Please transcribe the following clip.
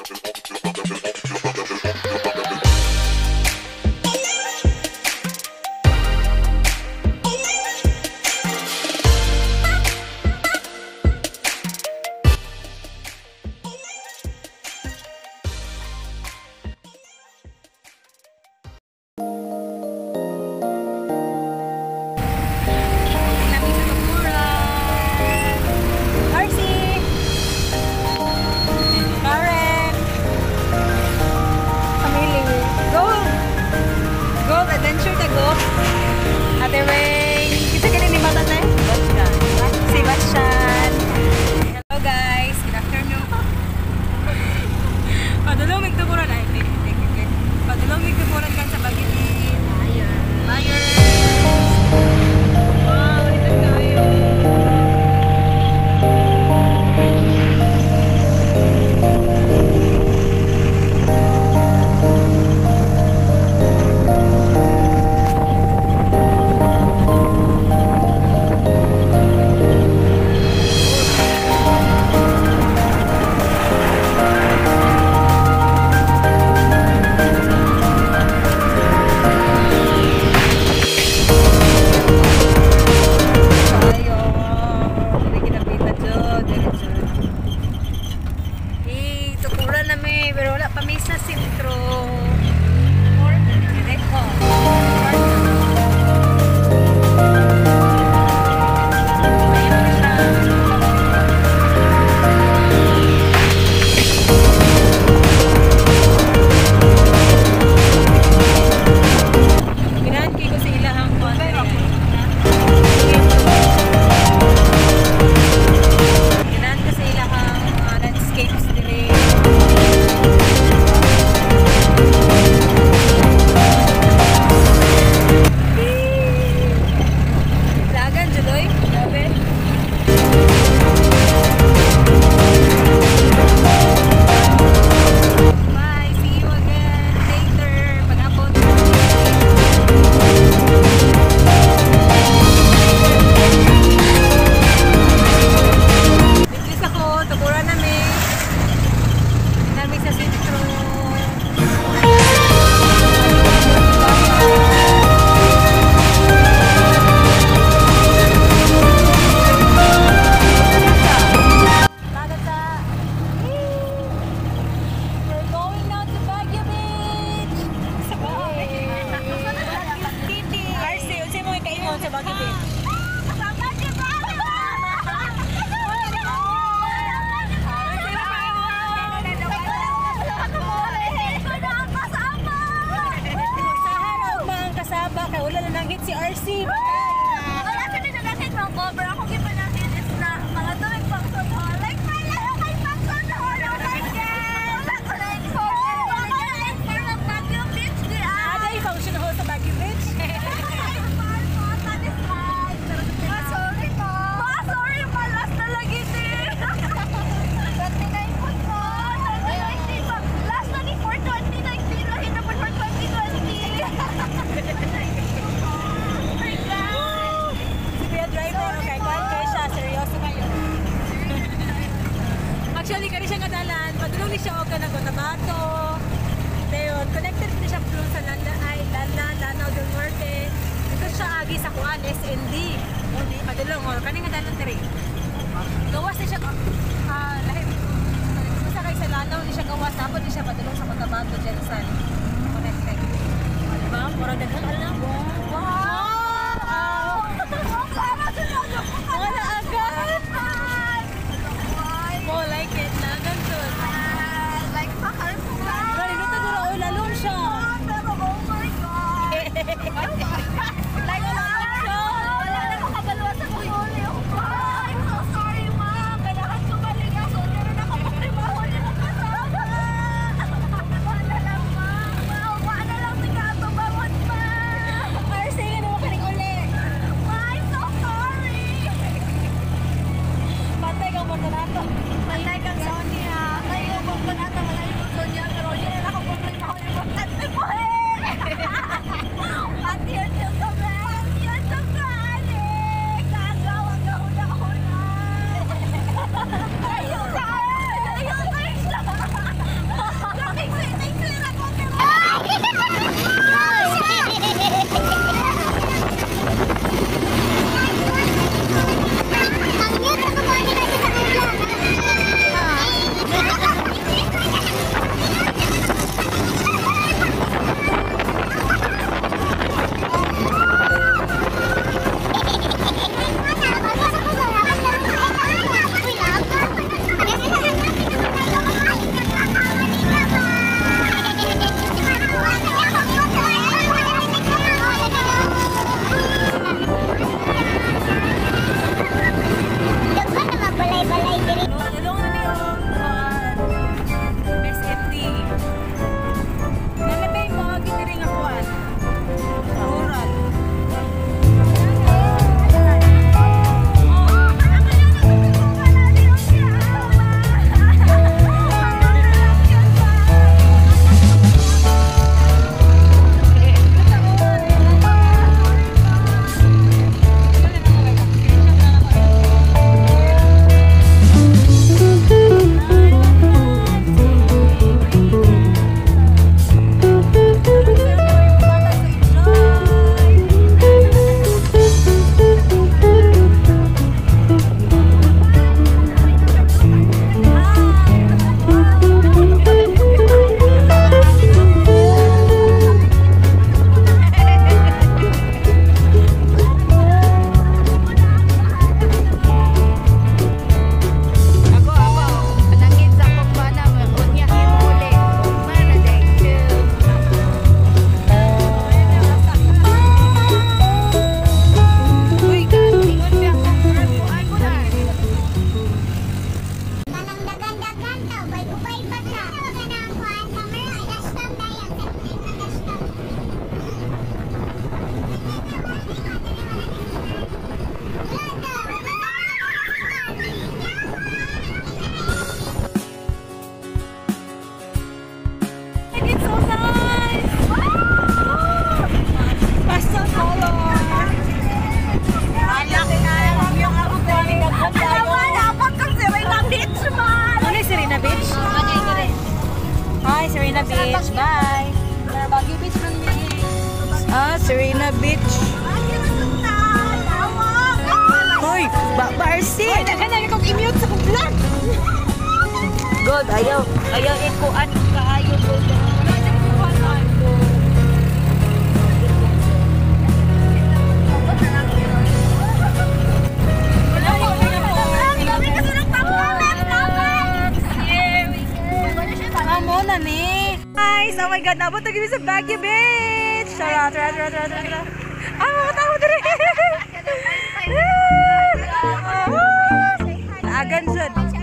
Actually, kani siya nga dalan, padulong ni siya o ka nag-Cotabato. Dayon, connected din siya doon sa Lanao del Norte. Ito siya agi sa Kuan, SND. Padulong, o, kani nga dalan tiri. Gawas ni siya, lahit. Basta kay sa Lanao, ni siya gawas. Tapos ni siya padulong sa Cotabato, Jensen. Connected. Diba? Murang daghan alam. Wow! Wala agad! Oh, like it. Nagan to. Like, mahal ko ba? Gari, nuta duro. Oh, lalong siya. Pero, oh my God. Like, lalong siya. Wala na ko kabalwa sa kuhuli. I'm so sorry, ma'am. Kailangan ko baliga. So, meron ako pagrimahon na kasama. Wala lang, ma'am. Wala lang si Kato. Bawat pa. Serena Beach. Bye. Baguio Beach from me. Serena Beach. Hoy, Barsi. Ay, naghanap akong i-mute sa kong vlog. God, ayaw ikuan kaayo ko. Amo na ni. Guys, oh my God, nabot na kami sa Baguio Beach. Tara. Tawo dire. Naagan jud.